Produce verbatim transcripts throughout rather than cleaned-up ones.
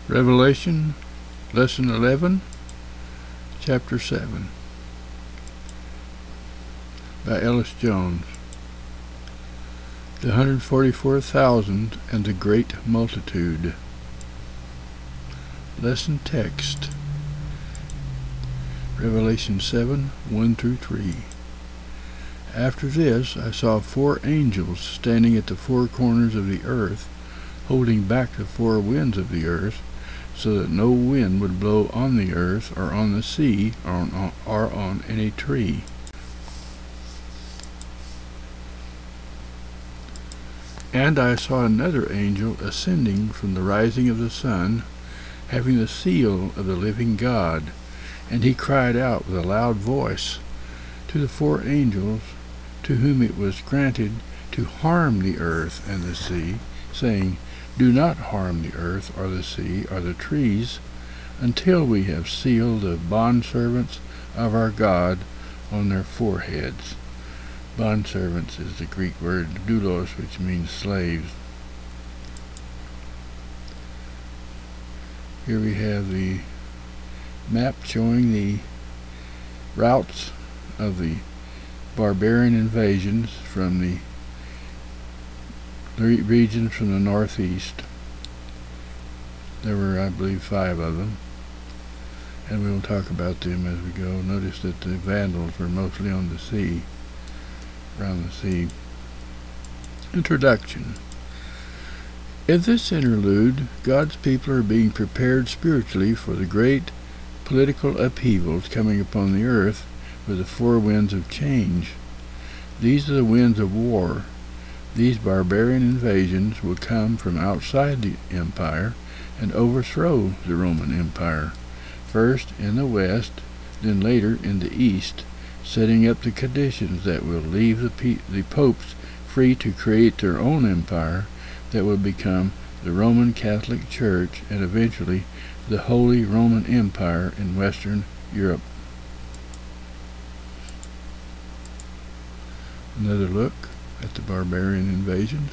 Revelation, Lesson eleven, Chapter seven, by Ellis Jones. The one hundred forty-four thousand and the great multitude. Lesson text, Revelation seven, one through three. After this I saw four angels standing at the four corners of the earth, holding back the four winds of the earth, so that no wind would blow on the earth, or on the sea, or on, or on any tree. And I saw another angel ascending from the rising of the sun, having the seal of the living God, and he cried out with a loud voice to the four angels to whom it was granted to harm the earth and the sea, saying, Do not harm the earth or the sea or the trees, until we have sealed the bondservants of our God on their foreheads. Bondservants is the Greek word doulos, which means slaves. Here we have the map showing the routes of the Barbarian Invasions from the regions from the northeast. There were, I believe, five of them, and we will talk about them as we go. Notice that the Vandals were mostly on the sea, around the sea. Introduction. In this interlude, God's people are being prepared spiritually for the great political upheavals coming upon the earth with the four winds of change. These are the winds of war. These barbarian invasions will come from outside the empire and overthrow the Roman Empire, first in the west, then later in the east, setting up the conditions that will leave the, pe the popes free to create their own empire that will become the Roman Catholic Church and eventually the Holy Roman Empire in Western Europe. Another look at the Barbarian Invasions.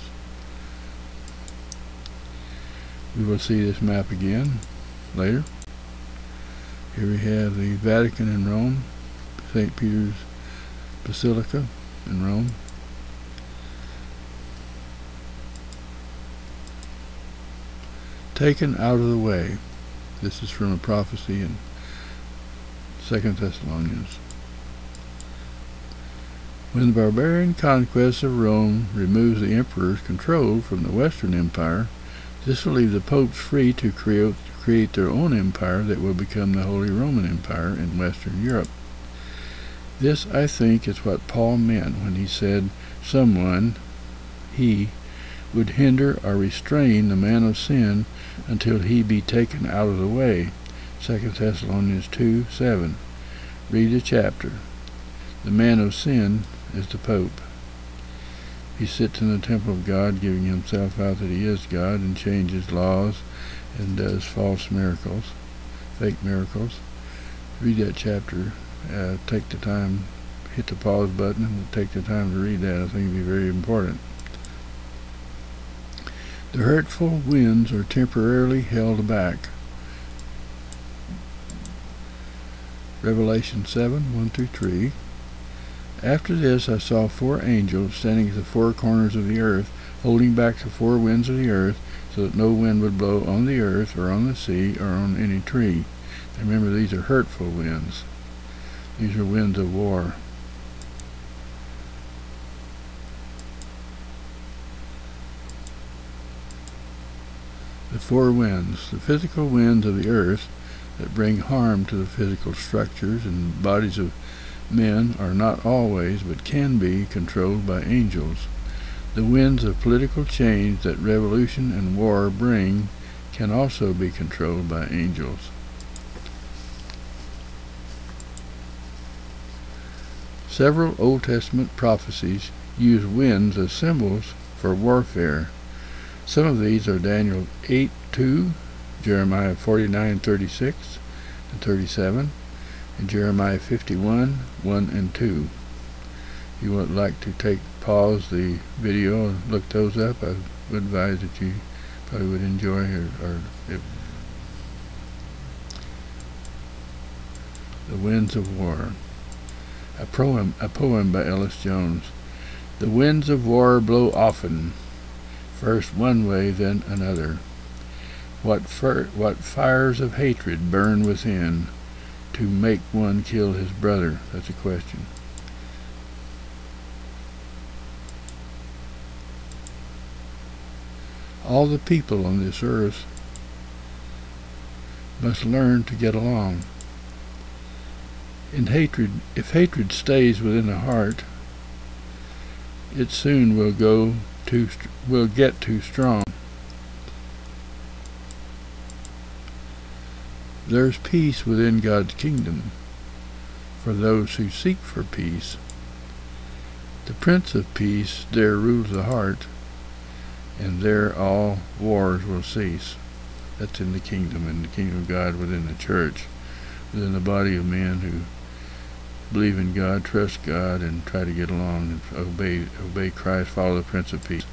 We will see this map again later. Here we have the Vatican in Rome, Saint Peter's Basilica in Rome. Taken out of the way. This is from a prophecy in Second Thessalonians. When the barbarian conquest of Rome removes the emperor's control from the Western Empire, this will leave the popes free to create, create their own empire that will become the Holy Roman Empire in Western Europe. This, I think, is what Paul meant when he said someone, he, would hinder or restrain the man of sin until he be taken out of the way. Second Thessalonians two, seven. Read the chapter. The man of sin is the Pope. He sits in the temple of God, giving himself out that he is God, and changes laws and does false miracles, fake miracles. Read that chapter. Uh, take the time, hit the pause button, and take the time to read that. I think it'd be very important. The hurtful winds are temporarily held back. Revelation seven, one through three. After this I saw four angels standing at the four corners of the earth, holding back the four winds of the earth, so that no wind would blow on the earth, or on the sea, or on any tree. And remember, these are hurtful winds. These are winds of war. The four winds, the physical winds of the earth that bring harm to the physical structures and bodies of men, are not always, but can be, controlled by angels. The winds of political change that revolution and war bring can also be controlled by angels. Several Old Testament prophecies use winds as symbols for warfare. Some of these are Daniel eight, two, Jeremiah forty-nine, thirty-six and thirty-seven, and Jeremiah fifty-one, one and two. If you would like to take pause the video and look those up, I would advise that you probably would enjoy, or, or if The Winds of War. A poem, a poem by Ellis. The winds of war blow often, first one way, then another. What, fir what fires of hatred burn within to make one kill his brother? That's a question. All the people on this earth must learn to get along. In hatred, if hatred stays within the heart, it soon will go too will get too strong. There's peace within God's kingdom for those who seek for peace. The Prince of Peace there rules the heart, and there all wars will cease. That's in the kingdom, in the kingdom of God, within the church, within the body of men who believe in God, trust God, and try to get along and obey obey Christ, follow the Prince of Peace.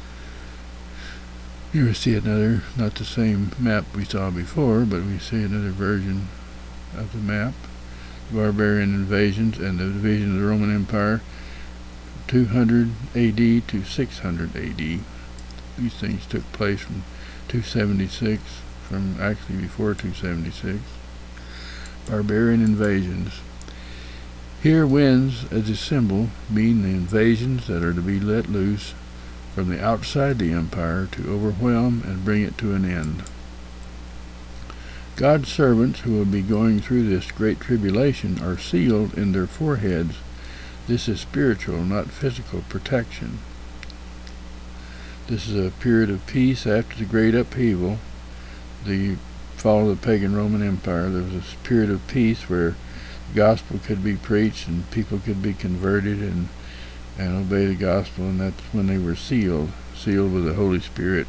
Here we see another, not the same map we saw before, but we see another version of the map. The Barbarian Invasions and the division of the Roman Empire, two hundred A D to six hundred A D. These things took place from two seventy-six, from actually before two seventy-six. Barbarian Invasions. Here winds as a symbol mean the invasions that are to be let loose from the outside the empire to overwhelm and bring it to an end. God's servants who will be going through this Great Tribulation are sealed in their foreheads. This is spiritual, not physical protection. This is a period of peace after the great upheaval, the fall of the pagan Roman Empire. There was a period of peace where the gospel could be preached and people could be converted and, and obey the gospel, and that's when they were sealed, sealed with the Holy Spirit.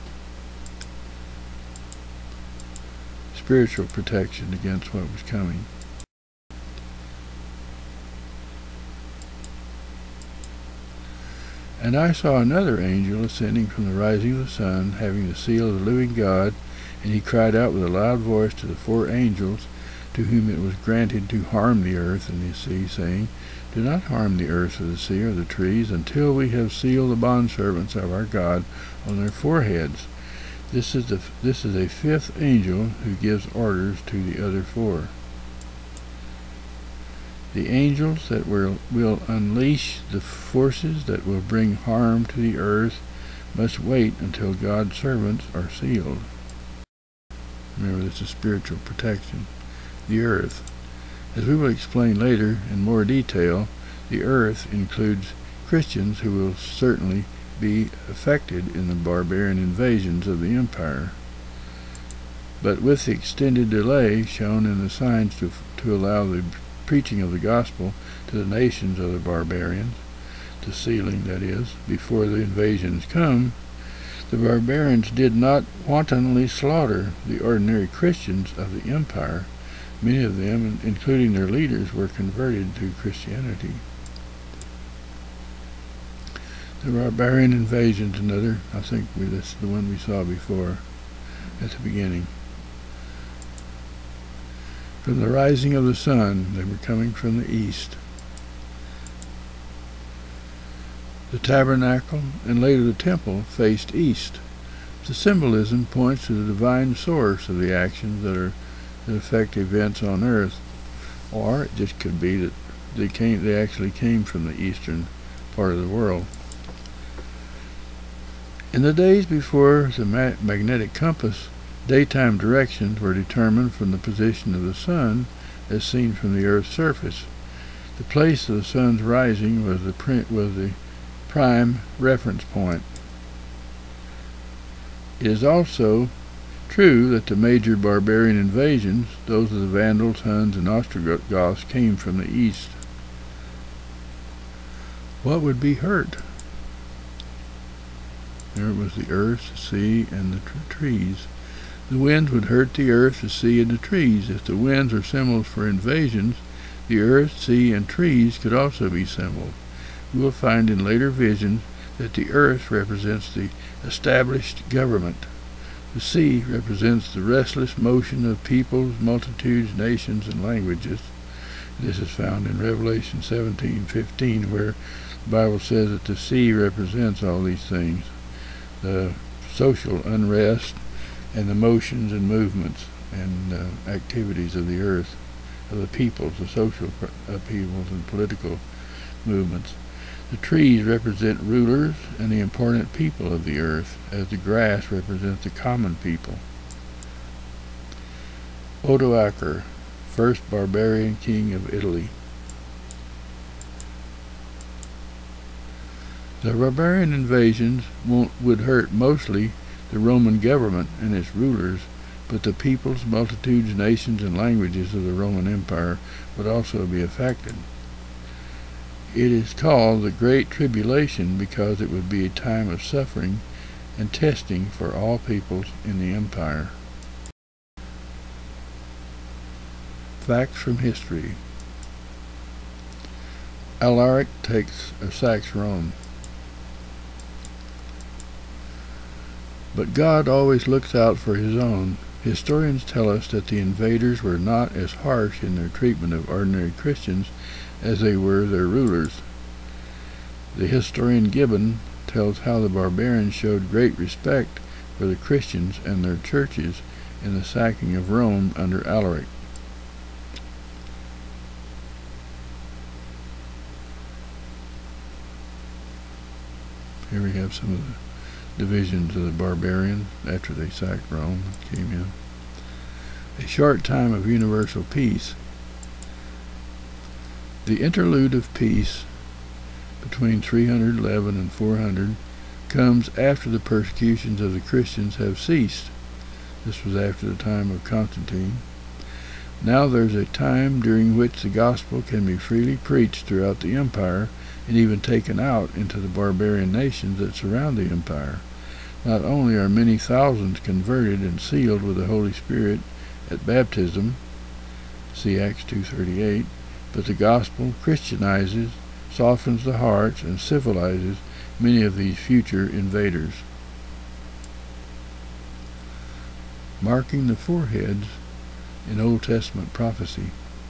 Spiritual protection against what was coming. And I saw another angel ascending from the rising of the sun, having the seal of the living God, and he cried out with a loud voice to the four angels, to whom it was granted to harm the earth and the sea, saying, Do not harm the earth or the sea or the trees, until we have sealed the bondservants of our God on their foreheads. This is, the, this is a fifth angel who gives orders to the other four. The angels that will, will unleash the forces that will bring harm to the earth must wait until God's servants are sealed. Remember, this is spiritual protection. The earth. As we will explain later in more detail, the earth includes Christians who will certainly be affected in the barbarian invasions of the empire. But with the extended delay shown in the signs to, to allow the preaching of the gospel to the nations of the barbarians, the sealing, that is, before the invasions come, the barbarians did not wantonly slaughter the ordinary Christians of the empire. Many of them, including their leaders, were converted to Christianity. The Barbarian Invasions, another, I think we, that's the one we saw before at the beginning. From the rising of the sun, they were coming from the east. The tabernacle and later the temple faced east. The symbolism points to the divine source of the actions that are that affect events on earth, or it just could be that they came they actually came from the eastern part of the world. In the days before the ma magnetic compass, daytime directions were determined from the position of the sun as seen from the earth's surface. The place of the sun's rising was the print was the prime reference point. It is also true that the major barbarian invasions, those of the Vandals, Huns, and Ostrogoths, came from the east. What would be hurt? There was the earth, the sea, and the tr trees. The winds would hurt the earth, the sea, and the trees. If the winds are symbols for invasions, the earth, sea, and trees could also be symbols. We will find in later visions that the earth represents the established government. The sea represents the restless motion of peoples, multitudes, nations, and languages. This is found in Revelation seventeen fifteen, where the Bible says that the sea represents all these things, the social unrest and the motions and movements and uh, activities of the earth, of the peoples, the social upheavals and political movements. The trees represent rulers and the important people of the earth, as the grass represents the common people. Odoacer, first barbarian king of Italy. The barbarian invasions won't, would hurt mostly the Roman government and its rulers, but the peoples, multitudes, nations, and languages of the Roman Empire would also be affected. It is called the Great Tribulation because it would be a time of suffering and testing for all peoples in the empire. Facts from history. Alaric takes or sacks Rome. But God always looks out for his own. Historians tell us that the invaders were not as harsh in their treatment of ordinary Christians as they were their rulers. The historian Gibbon tells how the barbarians showed great respect for the Christians and their churches in the sacking of Rome under Alaric. Here we have some of the divisions of the barbarians after they sacked Rome and came in. A short time of universal peace. The interlude of peace between three hundred eleven and four hundred comes after the persecutions of the Christians have ceased. This was after the time of Constantine. Now there's a time during which the gospel can be freely preached throughout the empire and even taken out into the barbarian nations that surround the empire. Not only are many thousands converted and sealed with the Holy Spirit at baptism, see Acts two thirty-eight, but the gospel Christianizes, softens the hearts, and civilizes many of these future invaders. Marking the foreheads in Old Testament prophecy.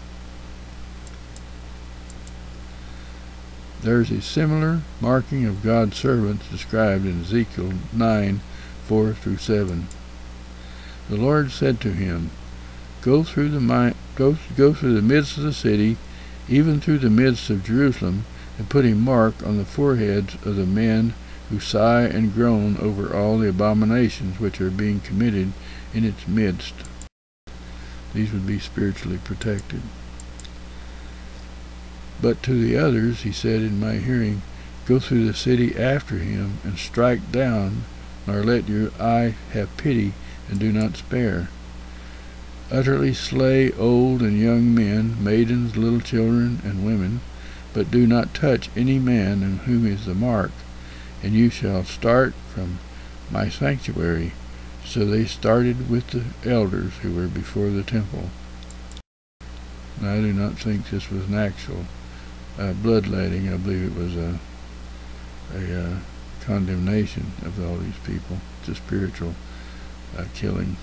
There is a similar marking of God's servants described in Ezekiel nine, four through seven. The Lord said to him, Go through the mi go, go through the midst of the city, even through the midst of Jerusalem, and put a mark on the foreheads of the men who sigh and groan over all the abominations which are being committed in its midst. These would be spiritually protected. But to the others he said in my hearing, Go through the city after him, and strike down, nor let your eye have pity, and do not spare. Utterly slay old and young men, maidens, little children, and women, but do not touch any man in whom is the mark, and you shall start from my sanctuary. So they started with the elders who were before the temple. Now, I do not think this was an actual uh, bloodletting. I believe it was a, a uh, condemnation of all these people. It's a spiritual uh, killing.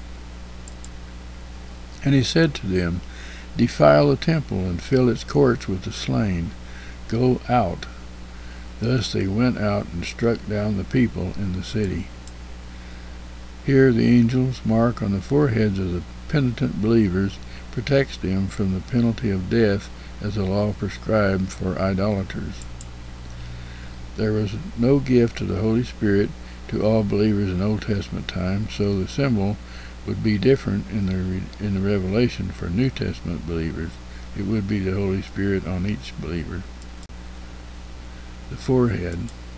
And he said to them, Defile the temple, and fill its courts with the slain. Go out. Thus they went out and struck down the people in the city. Here the angel's mark on the foreheads of the penitent believers protects them from the penalty of death as the law prescribed for idolaters. There was no gift of the Holy Spirit to all believers in Old Testament times, so the symbol would be different in the, in the Revelation for New Testament believers. It would be the Holy Spirit on each believer. The forehead.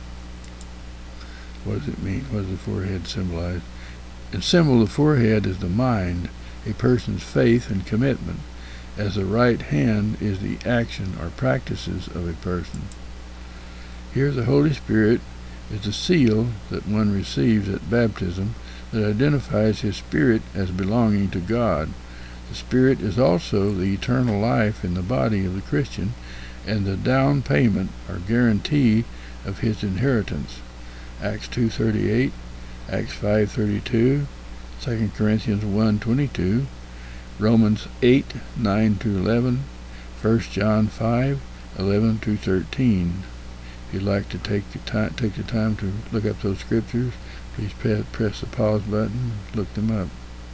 What does it mean? What does the forehead symbolize? In symbol, the forehead is the mind, a person's faith and commitment, as the right hand is the action or practices of a person. Here the Holy Spirit is the seal that one receives at baptism that identifies his spirit as belonging to God. The Spirit is also the eternal life in the body of the Christian and the down payment or guarantee of his inheritance. Acts two thirty-eight, Acts five thirty-two, Second Corinthians one twenty-two, Romans eight, nine to eleven, First John five, eleven through thirteen. If you'd like to take the time, take the time to look up those scriptures, please press the pause button, look them up.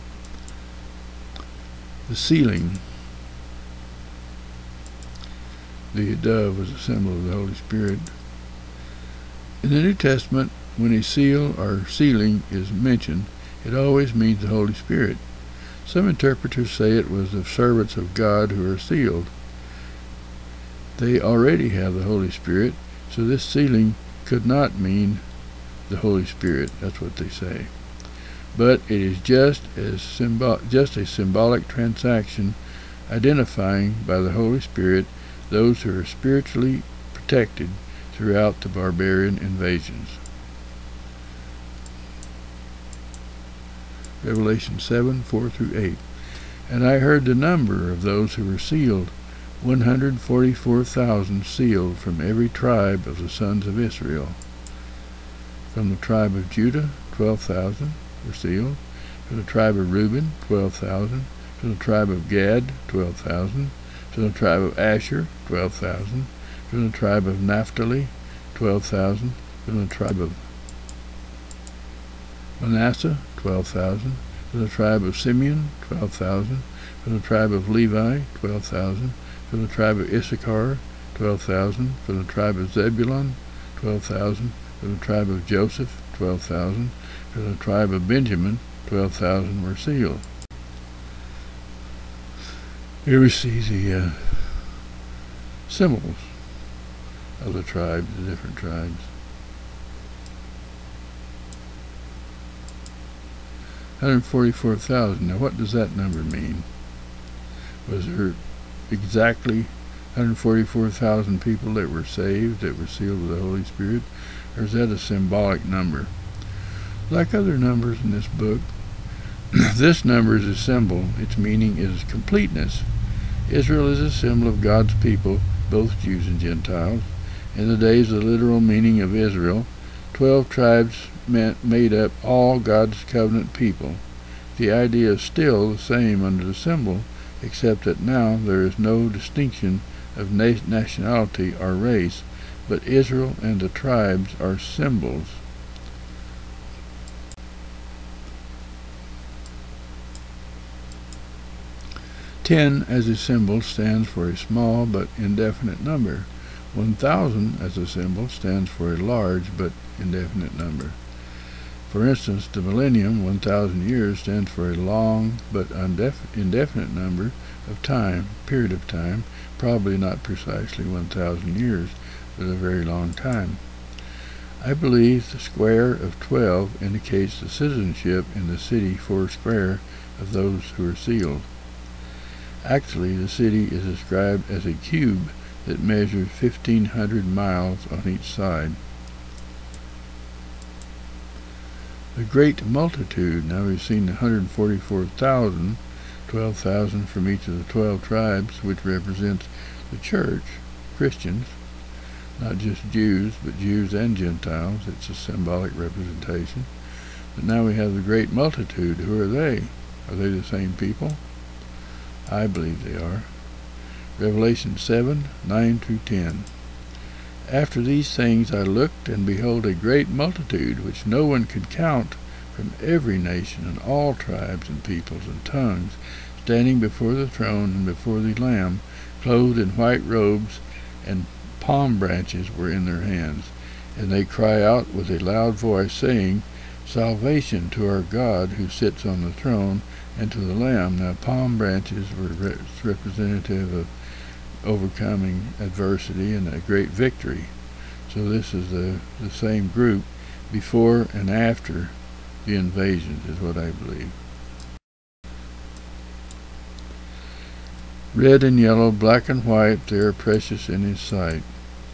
The sealing. The dove was a symbol of the Holy Spirit. In the New Testament, when a seal or sealing is mentioned, it always means the Holy Spirit. Some interpreters say it was the servants of God who are sealed. They already have the Holy Spirit, so this sealing could not mean the Holy Spirit. That's what they say. But it is just as symbol just a symbolic transaction identifying by the Holy Spirit those who are spiritually protected throughout the barbarian invasions. Revelation seven, four through eight. And I heard the number of those who were sealed, one hundred forty-four thousand sealed from every tribe of the sons of Israel. From the tribe of Judah, twelve thousand were sealed. From the tribe of Reuben, twelve thousand. From the tribe of Gad, twelve thousand. From the tribe of Asher, twelve thousand. From the tribe of Naphtali, twelve thousand. From the tribe of Manasseh, twelve thousand. From the tribe of Simeon, twelve thousand. From the tribe of Levi, twelve thousand. From the tribe of Issachar, twelve thousand. From the tribe of Zebulun, twelve thousand. From the tribe of Joseph, twelve thousand. From the tribe of Benjamin, twelve thousand were sealed. Here we see the uh, symbols of the tribes, the different tribes. one hundred forty-four thousand. Now what does that number mean? Was there exactly one hundred forty-four thousand people that were saved, that were sealed with the Holy Spirit? Or is that a symbolic number? Like other numbers in this book, this number is a symbol. Its meaning is completeness. Israel is a symbol of God's people, both Jews and Gentiles. In the days of the literal meaning of Israel, twelve tribes meant, made up all God's covenant people. The idea is still the same under the symbol, except that now there is no distinction of na nationality or race, but Israel and the tribes are symbols. Ten as a symbol stands for a small but indefinite number. One thousand as a symbol stands for a large but indefinite number. For instance, the millennium, one thousand years, stands for a long but indefinite number of time, period of time, probably not precisely one thousand years, but a very long time. I believe the square of twelve indicates the citizenship in the city four square of those who are sealed. Actually, the city is described as a cube that measures fifteen hundred miles on each side. The great multitude, now we've seen one hundred forty-four thousand, twelve thousand from each of the twelve tribes, which represents the church, Christians, not just Jews, but Jews and Gentiles. It's a symbolic representation. But now we have the great multitude. Who are they? Are they the same people? I believe they are. Revelation seven, nine through ten. After these things I looked, and behold a great multitude, which no one could count, from every nation and all tribes and peoples and tongues, standing before the throne and before the Lamb, clothed in white robes, and palm branches were in their hands. And they cry out with a loud voice, saying, Salvation to our God who sits on the throne, and to the Lamb. Now palm branches were re representative of overcoming adversity and a great victory. So this is the, the same group before and after the invasions, is what I believe. Red and yellow, black and white, they are precious in his sight.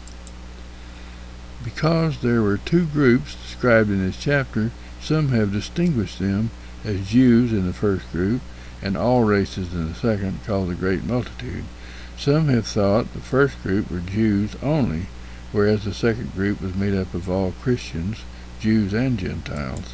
Because there were two groups described in this chapter, some have distinguished them as Jews in the first group, and all races in the second, called the Great Multitude. Some have thought the first group were Jews only, whereas the second group was made up of all Christians, Jews and Gentiles.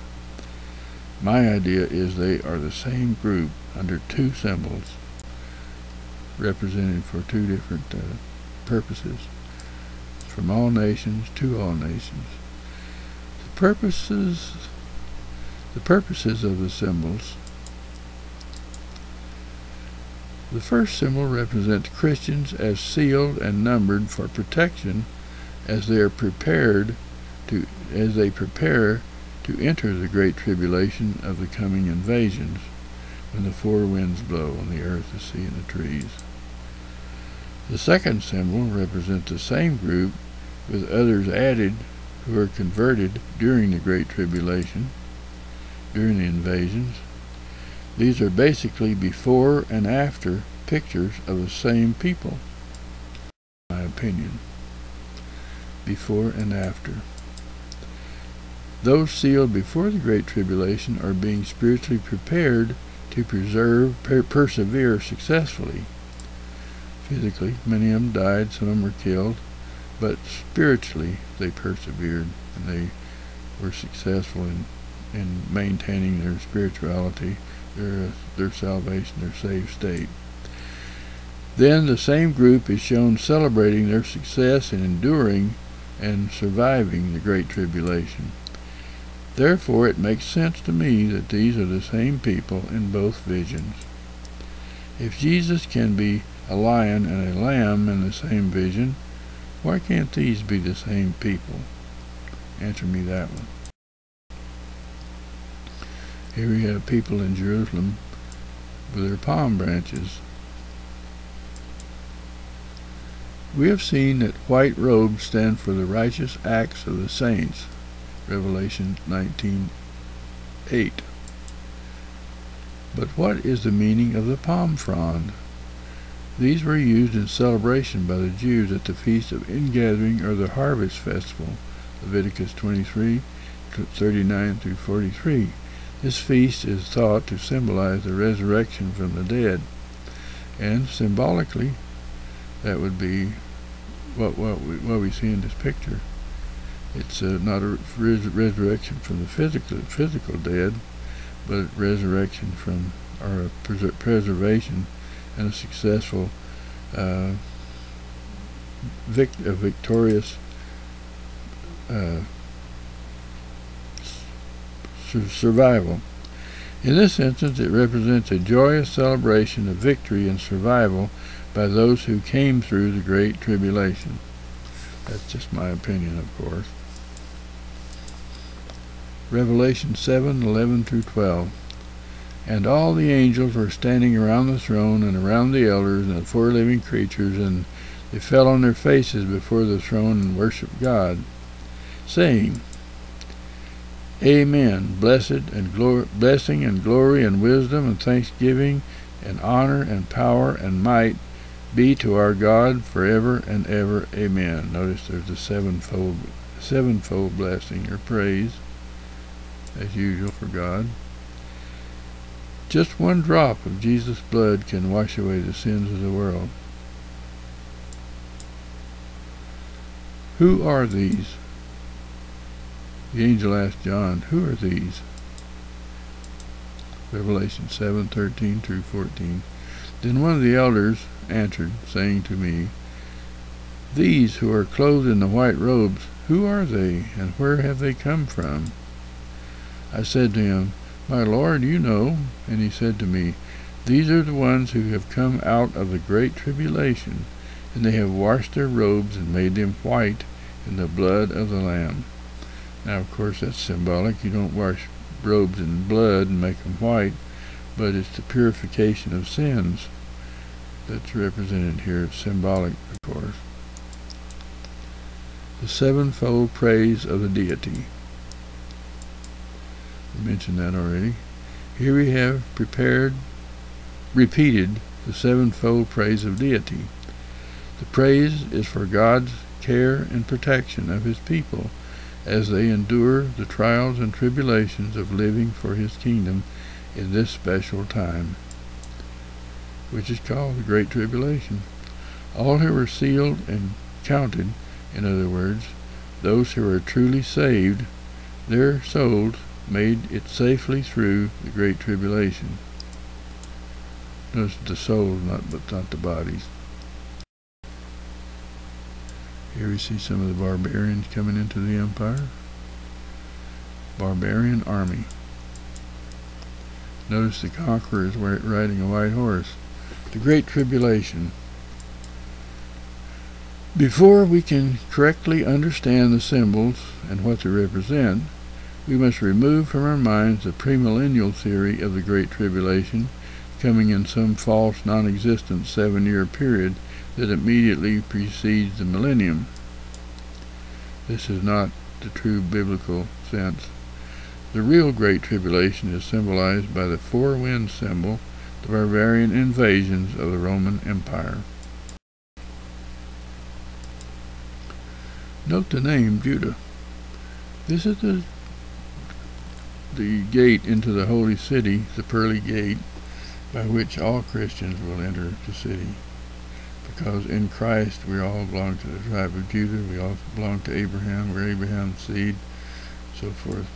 My idea is they are the same group under two symbols. represented for two different uh, purposes. From all nations to all nations. The purposes, the purposes of the symbols. The first symbol represents Christians as sealed and numbered for protection as they are prepared to, as they prepare to enter the Great Tribulation of the coming invasions, when the four winds blow on the earth, the sea, and the trees. The second symbol represents the same group, with others added, who are converted during the Great Tribulation, during the invasions. These are basically before and after pictures of the same people, in my opinion. Before and after. Those sealed before the Great Tribulation are being spiritually prepared to preserve, per persevere successfully. Physically, many of them died, some of them were killed, but spiritually they persevered, and they were successful in, in maintaining their spirituality, their, uh, their salvation, their saved state. Then the same group is shown celebrating their success in enduring and surviving the Great Tribulation. Therefore, it makes sense to me that these are the same people in both visions. If Jesus can be a lion and a lamb in the same vision, why can't these be the same people? Answer me that one. Here we have people in Jerusalem with their palm branches. We have seen that white robes stand for the righteous acts of the saints, Revelation nineteen eight. But what is the meaning of the palm frond? These were used in celebration by the Jews at the Feast of Ingathering or the Harvest Festival, Leviticus twenty-three, thirty-nine through forty-three. This feast is thought to symbolize the resurrection from the dead, and symbolically, that would be what what we, what we see in this picture. It's uh, not a res resurrection from the physical physical dead, but resurrection from or pres preservation and a successful, uh, vic a victorious uh, su survival. In this instance, it represents a joyous celebration of victory and survival by those who came through the Great Tribulation. That's just my opinion, of course. Revelation seven, eleven through twelve. And all the angels were standing around the throne and around the elders and the four living creatures, and they fell on their faces before the throne and worshipped God, saying, Amen. Blessed and glory, blessing and glory and wisdom and thanksgiving and honor and power and might be to our God forever and ever. Amen. Notice there's a sevenfold, sevenfold blessing or praise, as usual for God. Just one drop of Jesus' blood can wash away the sins of the world. Who are these? The angel asked John, who are these? Revelation seven, thirteen through fourteen. Then one of the elders answered, saying to me, These who are clothed in the white robes, who are they, and where have they come from? I said to him, My Lord, you know. And he said to me, These are the ones who have come out of the Great Tribulation, and they have washed their robes and made them white in the blood of the Lamb. Now, of course, that's symbolic. You don't wash robes in blood and make them white, but it's the purification of sins that's represented here. It's symbolic, of course. The sevenfold praise of the deity. I mentioned that already. Here we have prepared, repeated the sevenfold praise of deity. The praise is for God's care and protection of his people as they endure the trials and tribulations of living for his kingdom in this special time, which is called the Great Tribulation. All who are sealed and counted, in other words, those who are truly saved, their souls made it safely through the Great Tribulation. Notice the souls, not but not the bodies. Here we see some of the barbarians coming into the empire. Barbarian army. Notice the conqueror is riding a white horse. The Great Tribulation. Before we can correctly understand the symbols and what they represent, we must remove from our minds the premillennial theory of the Great Tribulation, coming in some false, non-existent seven-year period that immediately precedes the millennium. This is not the true biblical sense. The real Great Tribulation is symbolized by the four winds symbol, the Barbarian Invasions of the Roman Empire. Note the name Judah. This is the, the gate into the holy city, the pearly gate, by which all Christians will enter the city. Because in Christ we all belong to the tribe of Judah, we all belong to Abraham, we're Abraham's seed, so forth.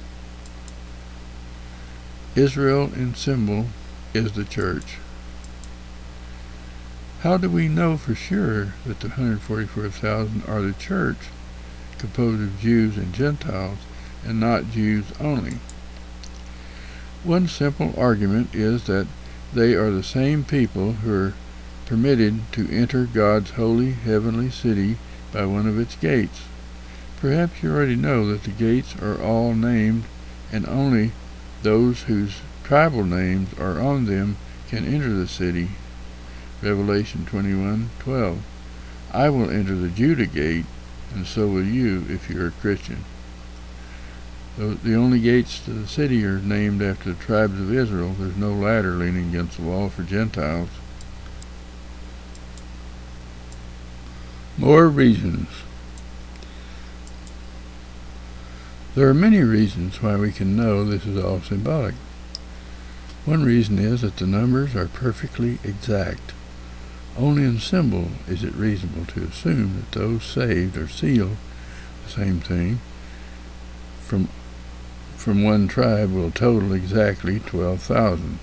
Israel in symbol is the church. How do we know for sure that the one hundred forty-four thousand are the church, composed of Jews and Gentiles, and not Jews only? One simple argument is that they are the same people who are permitted to enter God's holy heavenly city by one of its gates. Perhaps you already know that the gates are all named, and only those whose tribal names are on them can enter the city. Revelation twenty-one twelve. I will enter the Judah gate, and so will you if you are a Christian. The only gates to the city are named after the tribes of Israel. There's no ladder leaning against the wall for Gentiles. More reasons. There are many reasons why we can know this is all symbolic. One reason is that the numbers are perfectly exact. Only in symbol is it reasonable to assume that those saved are sealed, the same thing, from, from one tribe will total exactly twelve thousand.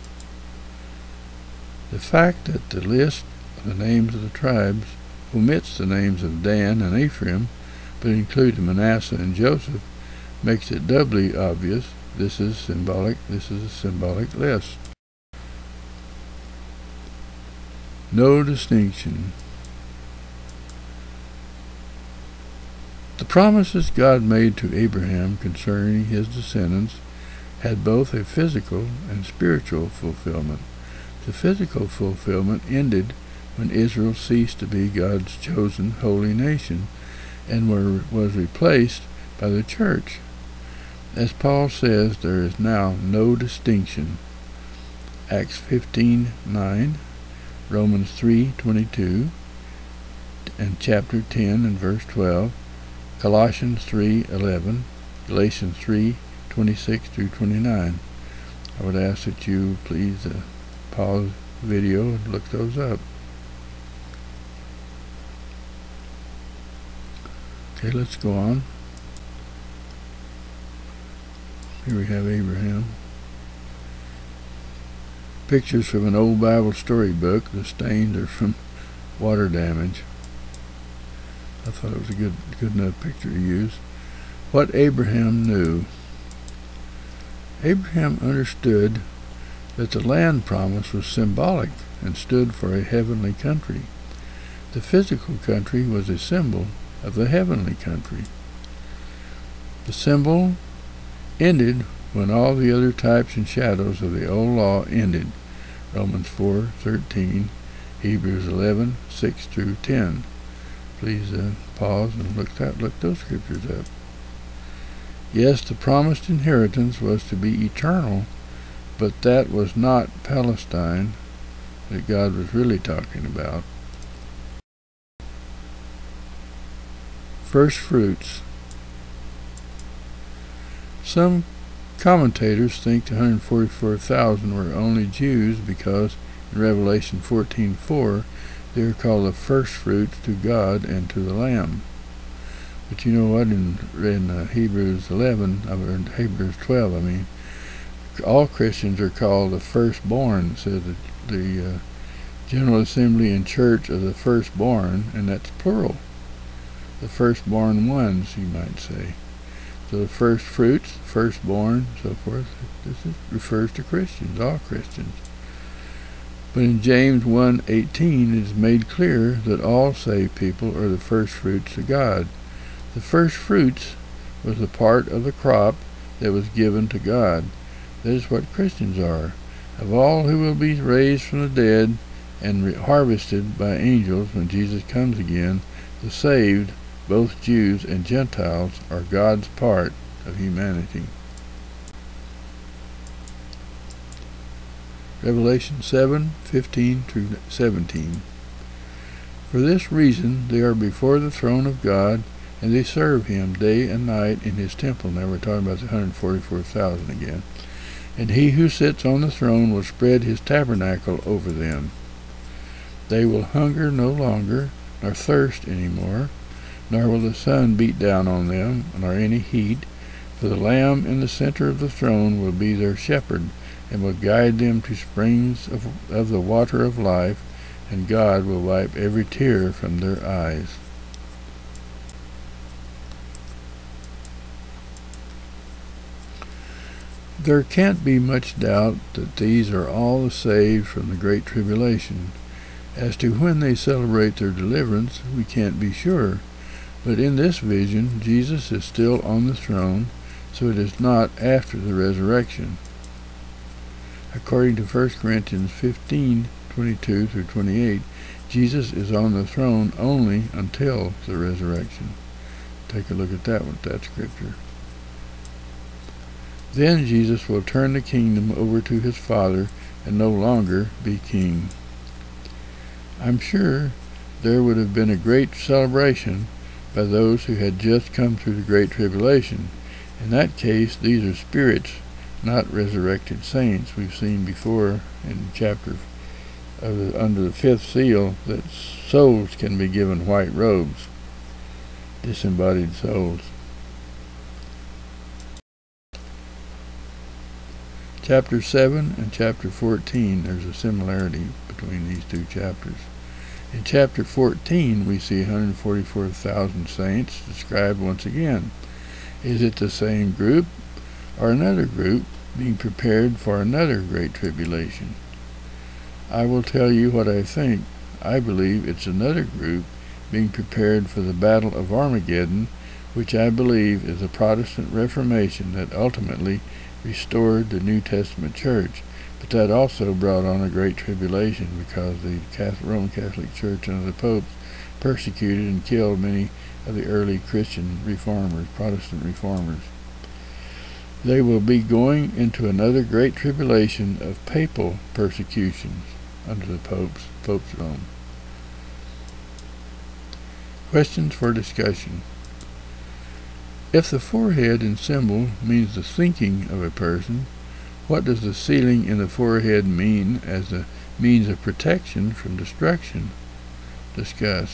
The fact that the list of the names of the tribes omits the names of Dan and Ephraim, but includes Manasseh and Joseph, makes it doubly obvious this is symbolic, this is a symbolic list. No distinction. The promises God made to Abraham concerning his descendants had both a physical and spiritual fulfillment. The physical fulfillment ended when Israel ceased to be God's chosen holy nation and were, was replaced by the church. As Paul says, there is now no distinction. Acts fifteen nine, Romans three twenty-two, and chapter ten and verse twelve, Colossians three eleven, Galatians three twenty-six through twenty-nine. I would ask that you please uh, pause the video and look those up. Okay, let's go on. Here we have Abraham. Pictures from an old Bible storybook. The stains are from water damage. I thought it was a good, good enough picture to use. What Abraham knew. Abraham understood that the land promise was symbolic and stood for a heavenly country. The physical country was a symbol of the heavenly country. The symbol ended when all the other types and shadows of the old law ended. Romans four thirteen, Hebrews eleven six through ten. Please uh, pause and look that look those scriptures up. Yes, the promised inheritance was to be eternal, but that was not Palestine that God was really talking about. First fruits. Some commentators think the one hundred forty-four thousand were only Jews because in Revelation fourteen four they are called the first fruits to God and to the Lamb. But you know what? In, in uh, Hebrews eleven, or in Hebrews twelve, I mean, all Christians are called the firstborn. It says that the uh, General Assembly and Church of the Firstborn, and that's plural. The firstborn ones, you might say. So the first fruits, firstborn, so forth. This is, refers to Christians, all Christians. But in James one eighteen, it is made clear that all saved people are the first fruits to God. The first fruits was the part of the crop that was given to God. That is what Christians are. Of all who will be raised from the dead and harvested by angels when Jesus comes again, the saved, both Jews and Gentiles, are God's part of humanity. Revelation seven fifteen through seventeen. For this reason they are before the throne of God, and they serve him day and night in his temple. Now we're talking about the one hundred forty-four thousand again. And he who sits on the throne will spread his tabernacle over them. They will hunger no longer, nor thirst any more, nor will the sun beat down on them, nor any heat, for the Lamb in the center of the throne will be their shepherd, and will guide them to springs of, of the water of life, and God will wipe every tear from their eyes. There can't be much doubt that these are all the saved from the Great Tribulation. As to when they celebrate their deliverance, we can't be sure. But in this vision, Jesus is still on the throne, so it is not after the resurrection. According to First Corinthians fifteen twenty-two through twenty-eight, Jesus is on the throne only until the resurrection. Take a look at that one, that scripture. Then Jesus will turn the kingdom over to his Father and no longer be king. I'm sure there would have been a great celebration by those who had just come through the Great Tribulation. In that case, these are spirits, not resurrected saints. We've seen before in chapter of the, under the fifth seal that souls can be given white robes, disembodied souls. Chapter seven and chapter fourteen, there's a similarity between these two chapters. In chapter fourteen, we see one hundred forty-four thousand saints described once again. Is it the same group or another group being prepared for another Great Tribulation? I will tell you what I think. I believe it's another group being prepared for the Battle of Armageddon, which I believe is the Protestant Reformation that ultimately restored the New Testament Church, but that also brought on a Great Tribulation because the Roman Catholic Church under the popes persecuted and killed many of the early Christian reformers, Protestant reformers. They will be going into another Great Tribulation of papal persecutions under the popes, Pope's Rome. Questions for discussion. If the forehead in symbol means the thinking of a person, what does the sealing in the forehead mean as a means of protection from destruction? Discuss.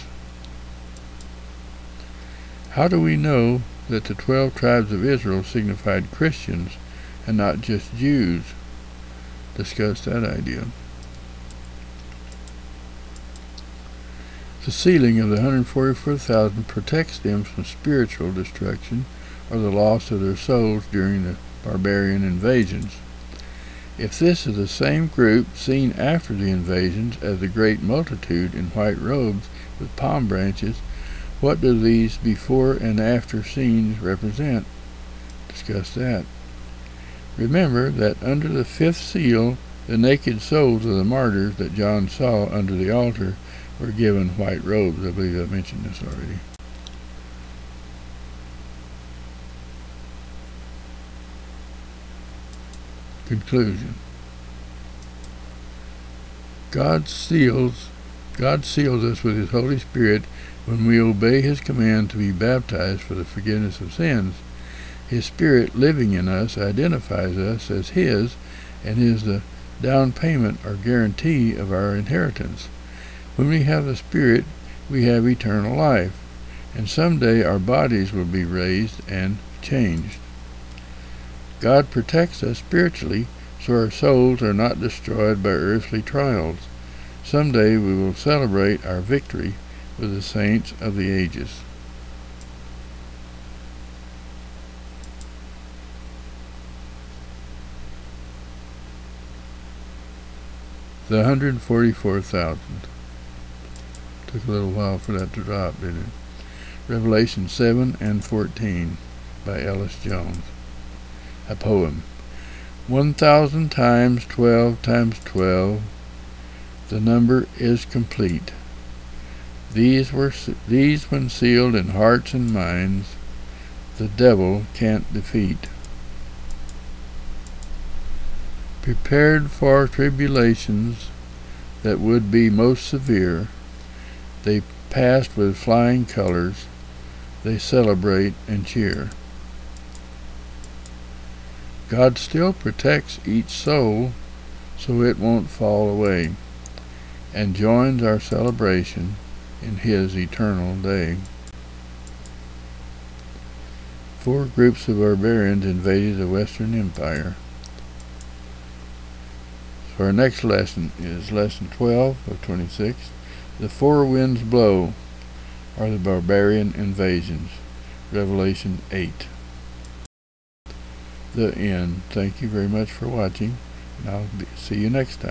How do we know that the twelve tribes of Israel signified Christians and not just Jews? Discuss that idea. The sealing of the one hundred forty-four thousand protects them from spiritual destruction or the loss of their souls during the Barbarian Invasions. If this is the same group seen after the invasions as the great multitude in white robes with palm branches, what do these before and after scenes represent? Discuss that. Remember that under the fifth seal, the naked souls of the martyrs that John saw under the altar were given white robes. I believe I mentioned this already. Conclusion. God seals, God seals us with his Holy Spirit when we obey his command to be baptized for the forgiveness of sins. His Spirit living in us identifies us as his and is the down payment or guarantee of our inheritance. When we have the Spirit, we have eternal life, and someday our bodies will be raised and changed. God protects us spiritually so our souls are not destroyed by earthly trials. Someday we will celebrate our victory with the saints of the ages. The one hundred forty-four thousand. Took a little while for that to drop, didn't it? Revelation seven and fourteen by Ellis Jones. A poem. One thousand times twelve times twelve, the number is complete. These were these when sealed in hearts and minds, the devil can't defeat. Prepared for tribulations that would be most severe, they passed with flying colors, they celebrate and cheer. God still protects each soul so it won't fall away, and joins our celebration in His eternal day. Four groups of barbarians invaded the Western Empire. So our next lesson is lesson twelve of twenty-six. The four winds blow are the Barbarian Invasions. Revelation eight. The end. Thank you very much for watching, and I'll see you next time.